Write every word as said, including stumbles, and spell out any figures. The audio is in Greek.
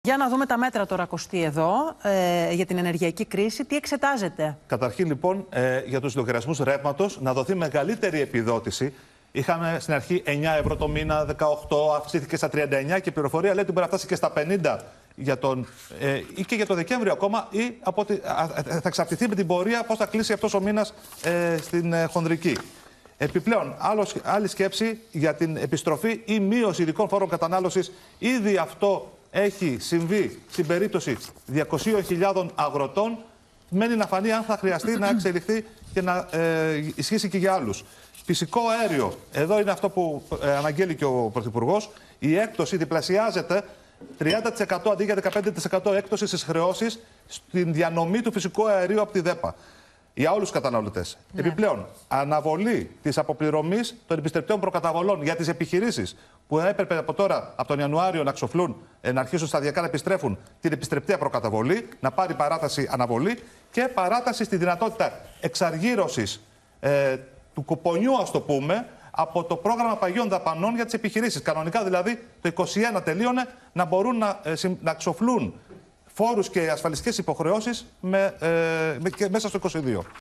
Για να δούμε τα μέτρα τώρα, Κωστή, εδώ ε, για την ενεργειακή κρίση. Τι εξετάζεται? Καταρχήν, λοιπόν, ε, για τους λογαριασμούς ρεύματος να δοθεί μεγαλύτερη επιδότηση. Είχαμε στην αρχή εννιά ευρώ το μήνα, δεκαοκτώ, αυξήθηκε στα τριάντα εννιά και η πληροφορία λέει ότι μπορεί να φτάσει και στα πενήντα για τον, ε, ή και για το Δεκέμβριο ακόμα, ή από ότι, α, θα εξαρτηθεί με την πορεία πώς θα κλείσει αυτός ο μήνας ε, στην ε, χονδρική. Επιπλέον, άλλος, άλλη σκέψη για την επιστροφή ή μείωση ειδικών φόρων κατανάλωσης. Ήδη αυτό έχει συμβεί στην περίπτωση διακοσίων χιλιάδων αγροτών. Μένει να φανεί αν θα χρειαστεί να εξελιχθεί και να ε, ισχύσει και για άλλους. Φυσικό αέριο. Εδώ είναι αυτό που ε, αναγγέλει και ο Πρωθυπουργός. Η έκπτωση διπλασιάζεται, τριάντα τοις εκατό αντί για δεκαπέντε τοις εκατό έκπτωση στις χρεώσεις στην διανομή του φυσικού αερίου από τη ΔΕΠΑ. Για όλους τους καταναλωτές. Ναι. Επιπλέον, αναβολή της αποπληρωμής των επιστρεπτέων προκαταβολών για τις επιχειρήσεις που έπρεπε από τώρα, από τον Ιανουάριο, να ξοφλούν, να αρχίσουν σταδιακά να επιστρέφουν την επιστρεπτέα προκαταβολή, να πάρει παράταση αναβολή και παράταση στη δυνατότητα εξαργύρωσης ε, του κουπονιού, ας το πούμε, από το πρόγραμμα παγίων δαπανών για τις επιχειρήσεις. Κανονικά δηλαδή το είκοσι ένα τελείωνε να μπορούν να, ε, να ξοφλούν φόρους και ασφαλιστικές υποχρεώσεις με, ε, με, και μέσα στο είκοσι δύο.